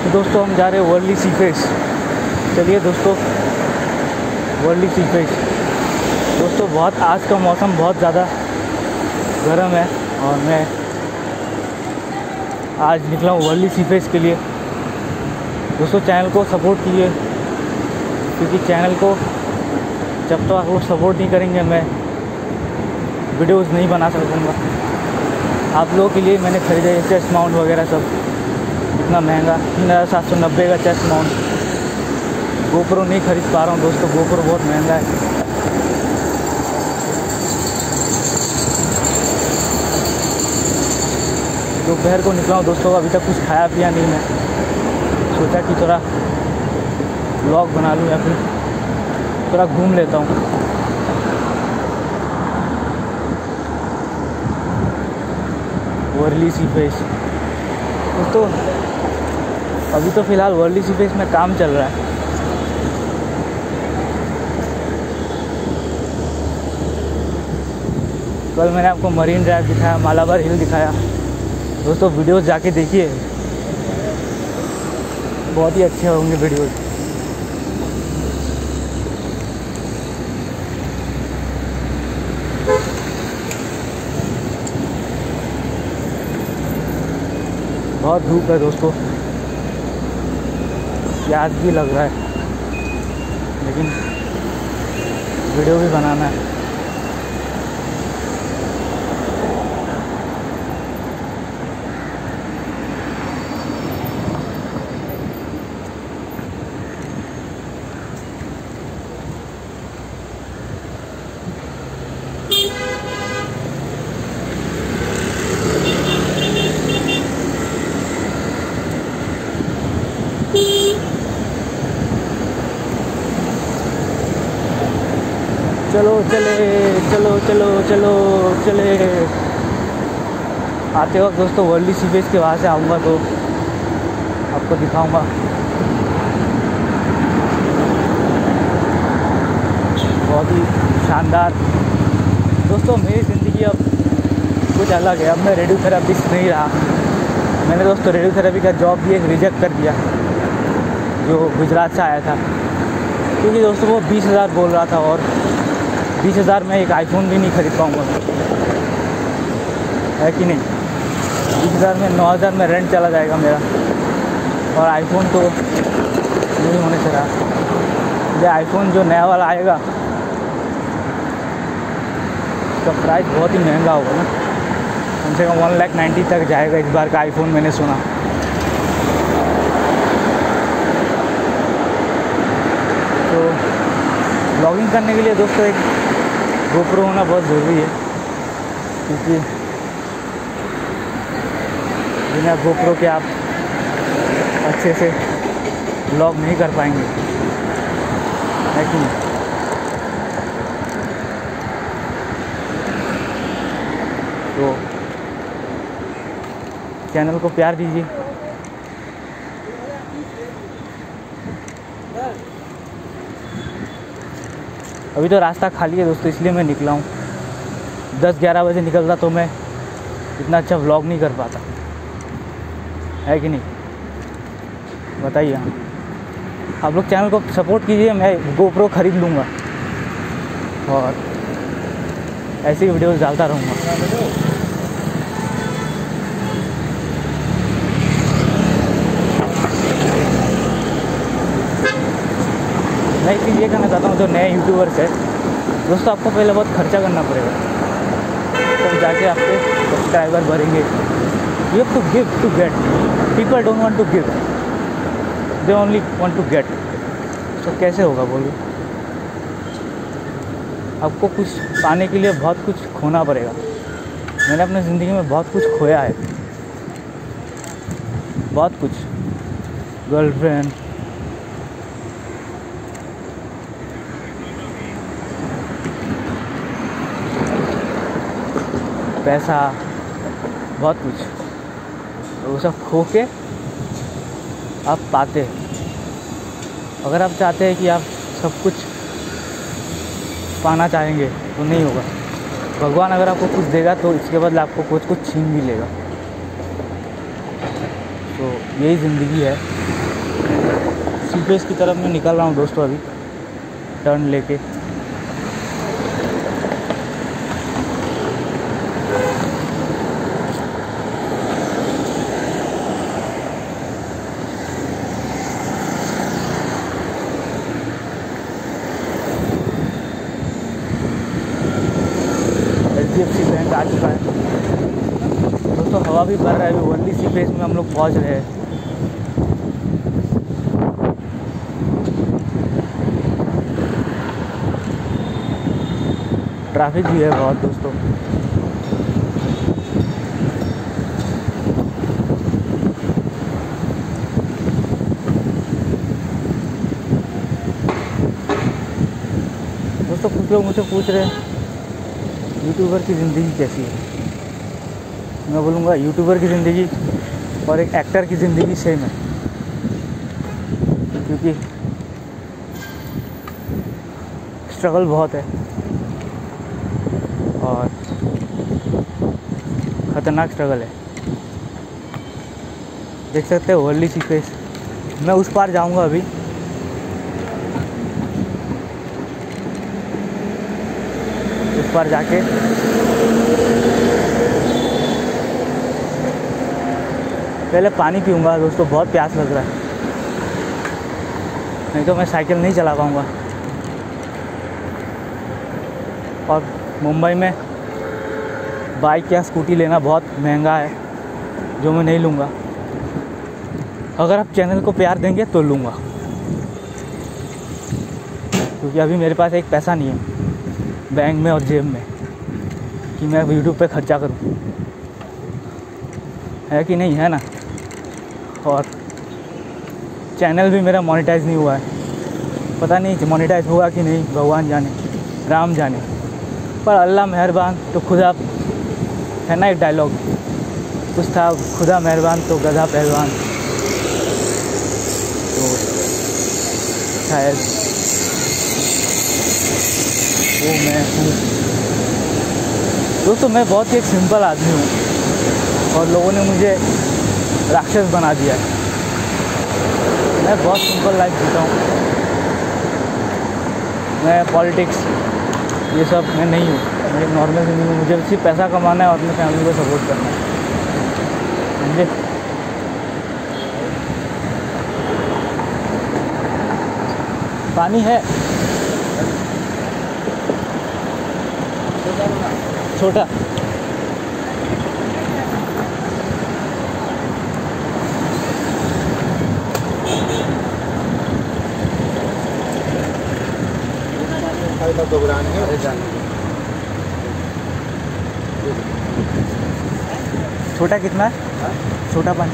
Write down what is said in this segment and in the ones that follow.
तो दोस्तों हम जा रहे हैं वर्ली सी फेस। चलिए दोस्तों, वर्ली सी फेस। दोस्तों बहुत आज का मौसम बहुत ज़्यादा गर्म है और मैं आज निकला हूँ वर्ली सी फेस के लिए। दोस्तों चैनल को सपोर्ट कीजिए, क्योंकि चैनल को जब तक आप लोग सपोर्ट नहीं करेंगे मैं वीडियोज़ नहीं बना सकूँगा। आप लोगों के लिए मैंने ख़रीदा है चेस्ट माउंट वगैरह सब। इतना महंगा 3790 का चेस्ट माउंट। गोप्रो नहीं खरीद पा रहा हूँ दोस्तों, गोप्रो बहुत महंगा है। दोपहर को निकला हूँ दोस्तों, अभी तक कुछ खाया पिया नहीं। मैं सोचा कि थोड़ा व्लॉग बना लूँ या फिर थोड़ा घूम लेता हूँ। वर्ली सी फेस दोस्तों, अभी तो फ़िलहाल वर्ली सी फेस में काम चल रहा है। कल मैंने आपको मरीन ड्राइव दिखाया, मालाबार हिल दिखाया। दोस्तों वीडियोस जाके देखिए, बहुत ही अच्छे होंगे वीडियोस। बहुत धूप है दोस्तों, प्यास भी लग रहा है, लेकिन वीडियो भी बनाना है। चलो चले, चलो चलो चलो चले। आते वक्त दोस्तों वर्ली सी फेस के वहाँ से आऊँगा तो आपको दिखाऊँगा। बहुत ही शानदार दोस्तों, मेरी ज़िंदगी अब कुछ अलग है। अब मैं रेडियोथेरेपिस्ट नहीं रहा। मैंने दोस्तों रेडियोथेरेपी का जॉब भी एक रिजेक्ट कर दिया, जो गुजरात से आया था, क्योंकि दोस्तों वो 20,000 बोल रहा था और 20,000 में एक आईफोन भी नहीं खरीद पाऊँगा, है कि नहीं। 20,000 में 9,000 में रेंट चला जाएगा मेरा, और आईफोन तो नहीं होने से रहा। ये आईफोन जो नया वाला आएगा उसका प्राइस बहुत ही महंगा होगा ना, कम से कम 1,90,000 तक जाएगा इस बार का आईफोन, मैंने सुना। तो ब्लॉगिंग करने के लिए दोस्तों एक गोप्रो होना बहुत ज़रूरी है, क्योंकि बिना गोप्रो के आप अच्छे से ब्लॉग नहीं कर पाएंगे, है कि नहीं। तो चैनल को प्यार दीजिए। अभी तो रास्ता खाली है दोस्तों, इसलिए मैं निकला हूँ। 10-11 बजे निकलता तो मैं इतना अच्छा व्लॉग नहीं कर पाता, है कि नहीं, बताइए। हाँ, आप लोग चैनल को सपोर्ट कीजिए, मैं गोप्रो ख़रीद लूँगा और ऐसी वीडियोस डालता रहूँगा। मैं एक चीज़ ये कहना चाहता हूँ, जो नए यूट्यूबर्स है दोस्तों, आपको पहले बहुत खर्चा करना पड़ेगा, तब जाके आपके सब्सक्राइबर बढ़ेंगे। You have to give to get. People don't want to give, they only want to get. तो कैसे होगा बोलिए। आपको कुछ पाने के लिए बहुत कुछ खोना पड़ेगा। मैंने अपनी ज़िंदगी में बहुत कुछ खोया है, बहुत कुछ। गर्लफ्रेंड, पैसा, बहुत कुछ, तो वो सब खो के आप पाते हैं। अगर आप चाहते हैं कि आप सब कुछ पाना चाहेंगे तो नहीं होगा। भगवान अगर आपको कुछ देगा तो इसके बदले आपको कुछ छीन भी लेगा। तो यही ज़िंदगी है। सी फेस की तरफ मैं निकल रहा हूँ दोस्तों, अभी टर्न लेके। HDFC बैंक आ चुका है दोस्तों। हवा भी भर रहा है, अभी वर्ली सी फेस में हम लोग पहुँच रहे हैं। ट्रैफिक भी है बहुत दोस्तों। दोस्तों कुछ लोग मुझसे पूछ रहे हैं यूट्यूबर की ज़िंदगी कैसी है। मैं बोलूँगा यूट्यूबर की ज़िंदगी और एक एक्टर की ज़िंदगी सेम है, क्योंकि स्ट्रगल बहुत है और ख़तरनाक स्ट्रगल है। देख सकते हो वर्ली सी फेस। मैं उस पार जाऊँगा अभी। उस पार जाके पहले पानी पीऊँगा दोस्तों, बहुत प्यास लग रहा है, नहीं तो मैं साइकिल नहीं चला पाऊँगा। और मुंबई में बाइक या स्कूटी लेना बहुत महंगा है, जो मैं नहीं लूँगा। अगर आप चैनल को प्यार देंगे तो लूँगा, क्योंकि अभी मेरे पास एक पैसा नहीं है बैंक में और जेब में कि मैं यूट्यूब पे खर्चा करूँ, है कि नहीं, है ना। और चैनल भी मेरा मोनेटाइज नहीं हुआ है, पता नहीं मोनेटाइज होगा कि नहीं, भगवान जाने, राम जाने। पर अल्लाह मेहरबान तो खुदा, है ना एक डायलॉग कुछ था, खुदा मेहरबान तो गधा पहलवान। तो शायद वो मैं हूँ दोस्तों। मैं बहुत ही एक सिंपल आदमी हूँ और लोगों ने मुझे राक्षस बना दिया है। मैं बहुत सिंपल लाइफ जीता हूँ। मैं पॉलिटिक्स ये सब मैं नहीं हूँ, मैं एक नॉर्मल ज़िंदगी हूँ। मुझे सिर्फ पैसा कमाना है और अपनी फैमिली को सपोर्ट करना है, समझे। पानी है छोटा। छोटा कितना है? छोटा पानी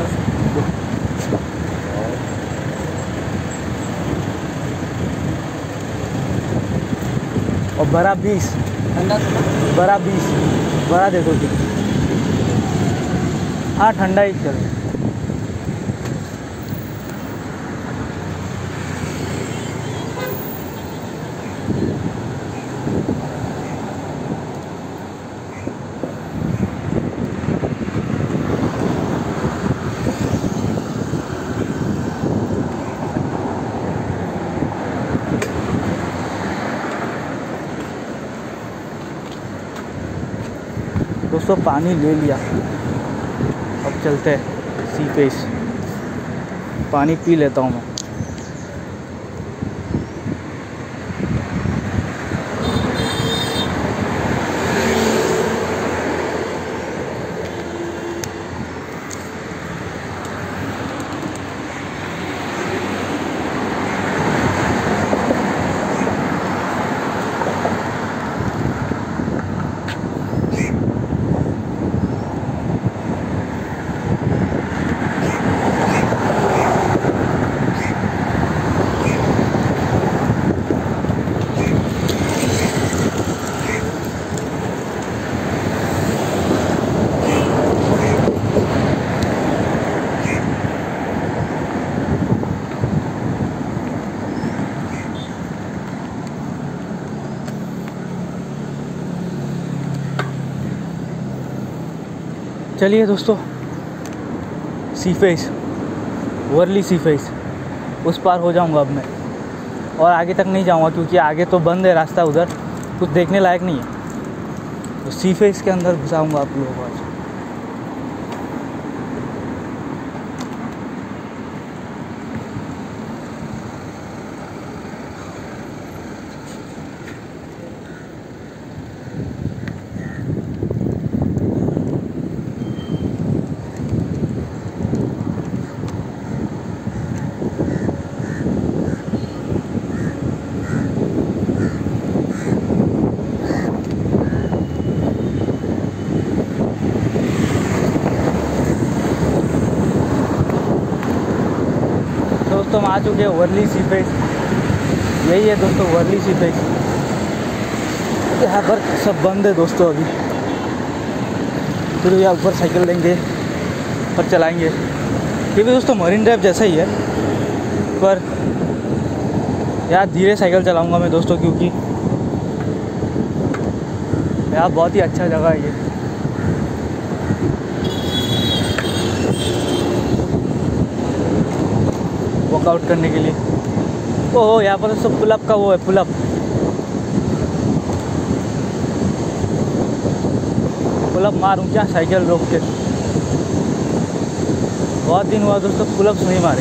और बड़ा 20, बड़ा 20, बड़ा दे दो। हाँ ठंडा ही चल। दोस्तों पानी ले लिया, अब चलते हैं सी फेस। पानी पी लेता हूँ मैं। चलिए दोस्तों, sea face, Worli sea face उस पार हो जाऊंगा अब मैं, और आगे तक नहीं जाऊंगा क्योंकि आगे तो बंद है रास्ता, उधर कुछ देखने लायक नहीं है। तो सी फेस के अंदर घुसाऊंगा आप लोगों को आज। दोस्तों हम आ चुके हैं वर्ली सी फेस। यही है दोस्तों वर्ली सी फेस। यहाँ पर सब बंद है दोस्तों अभी। फिर यहाँ ऊपर साइकिल लेंगे और चलाएंगे। ये भी दोस्तों मरीन ड्राइव जैसा ही है, पर यहाँ धीरे साइकिल चलाऊंगा मैं दोस्तों, क्योंकि यहाँ बहुत ही अच्छा जगह है ये। वर्कआउट करने के लिए। ओह यहाँ पर तो पुलअप का वो है, पुलअप। पुलअप मारूं क्या साइकिल रोक के? बहुत दिन हुआ दोस्तों पुलअप्स नहीं मारे।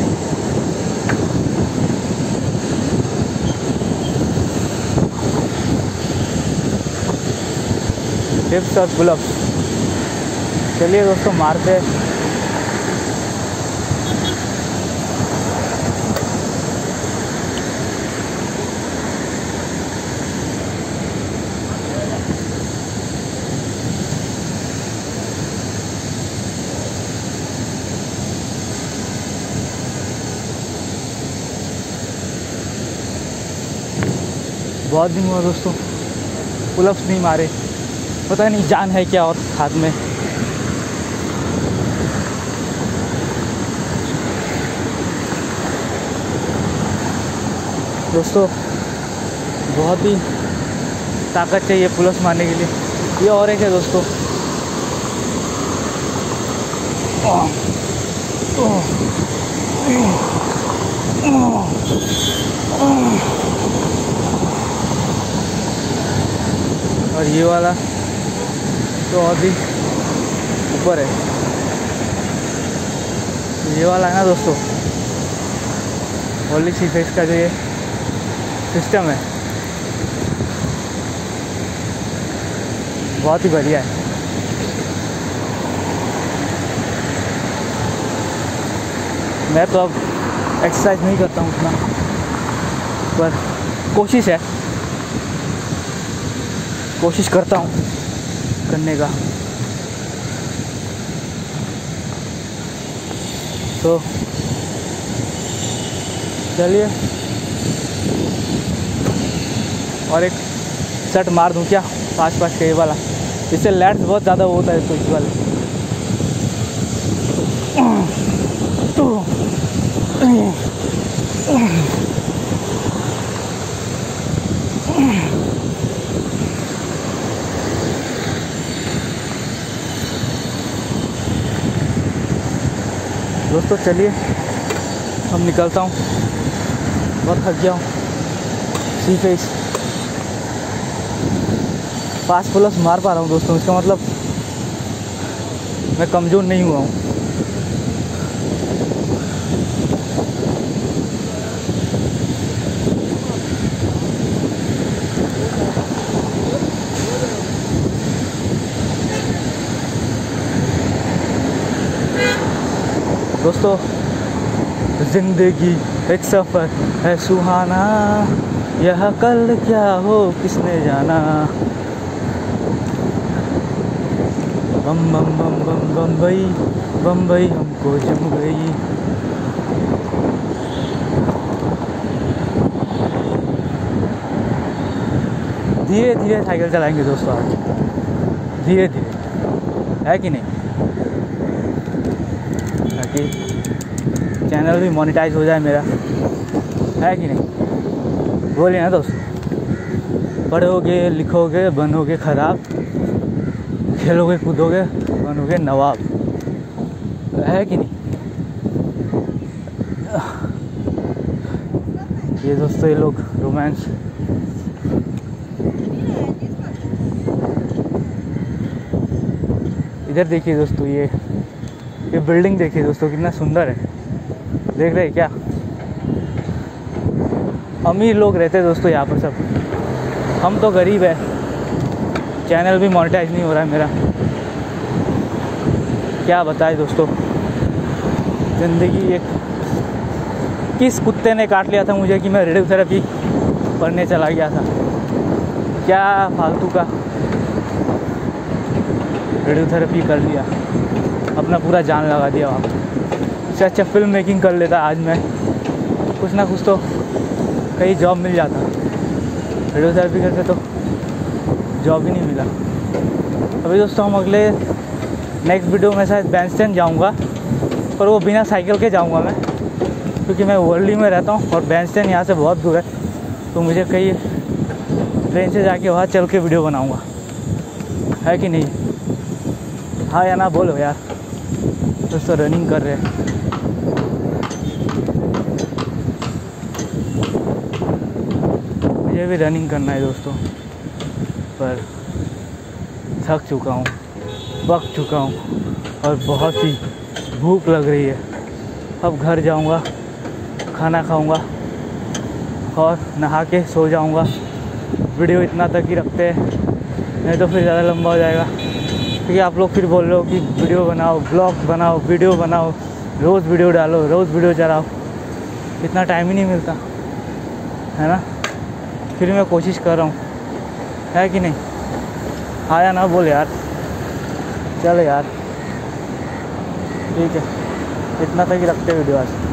डिप्स और पुलअप्स। चलिए दोस्तों मारते हैं। बहुत दिन हुआ दोस्तों पुलअप्स नहीं मारे, पता नहीं जान है क्या और हाथ में। दोस्तों बहुत ही ताकत चाहिए पुलअप्स मारने के लिए। ये और एक है दोस्तों। और ये वाला तो और भी ऊपर है। ये वाला है ना दोस्तों वर्ली सी फेस का जो ये सिस्टम है, बहुत ही बढ़िया है। मैं तो अब एक्सरसाइज नहीं करता हूँ उतना, पर कोशिश करता हूँ करने का। तो चलिए और एक सेट मार दूँ क्या 5-5 के वाला। इससे लैट्स बहुत ज़्यादा होता है तो इस वाले। दोस्तों चलिए हम निकलता हूँ, बहुत थक गया हूँ। सी फेस 5 पुलअप्स मार पा रहा हूँ दोस्तों, इसका मतलब मैं कमज़ोर नहीं हुआ हूँ। दोस्तों ज़िंदगी एक सफ़र है सुहाना, यह कल क्या हो किसने जाना। बम बम बम बम बम्बई बम्बई हमको जम गई। धीरे धीरे साइकिल चलाएंगे दोस्तों आज, धीरे धीरे, है कि नहीं? ताकि चैनल भी मोनेटाइज हो जाए मेरा, है कि नहीं? बोलिए ना दोस्तों। पढ़ोगे लिखोगे बनोगे खराब, खेलोगे कूदोगे बनोगे नवाब, है कि नहीं? देखिए दोस्तों ये लोग रोमांस। इधर देखिए दोस्तों ये बिल्डिंग देखिए दोस्तों कितना सुंदर है, देख रहे हैं क्या? अमीर लोग रहते हैं दोस्तों यहाँ पर सब, हम तो गरीब है। चैनल भी मोनेटाइज नहीं हो रहा है मेरा, क्या बताए दोस्तों। ज़िंदगी एक किस कुत्ते ने काट लिया था मुझे कि मैं रेडियोथेरेपी पढ़ने चला गया था, क्या फालतू का रेडियोथेरेपी कर लिया, अपना पूरा जान लगा दिया वहाँ पर। इससे अच्छा फिल्म मेकिंग कर लेता आज मैं, कुछ ना कुछ तो कहीं जॉब मिल जाता। रेडियोथेरेपी करके तो जॉब ही नहीं मिला। अभी दोस्तों हम अगले नेक्स्ट वीडियो में शायद बैंडस्टैंड जाऊँगा, पर वो बिना साइकिल के जाऊँगा मैं, क्योंकि मैं वर्ली में रहता हूँ और बैंडस्टैंड यहाँ से बहुत दूर है, तो मुझे कहीं ट्रेन से जाके वहाँ चल के वीडियो बनाऊँगा, है कि नहीं? हाँ या ना बोलो यार। दोस्तों रनिंग कर रहे हैं, मुझे भी रनिंग करना है दोस्तों, पर थक चुका हूँ, पक चुका हूँ और बहुत ही भूख लग रही है। अब घर जाऊँगा, खाना खाऊँगा और नहा के सो जाऊँगा। वीडियो इतना तक ही रखते हैं, नहीं तो फिर ज़्यादा लंबा हो जाएगा, क्योंकि आप लोग फिर बोल रहे हो कि वीडियो बनाओ, ब्लॉग बनाओ, वीडियो बनाओ, रोज़ वीडियो डालो, रोज़ वीडियो चलाओ। इतना टाइम ही नहीं मिलता है ना, फिर मैं कोशिश कर रहा हूँ, है कि नहीं? हाँ या ना बोल यार, चलो यार, ठीक है, इतना तक ही रखते वीडियो आज।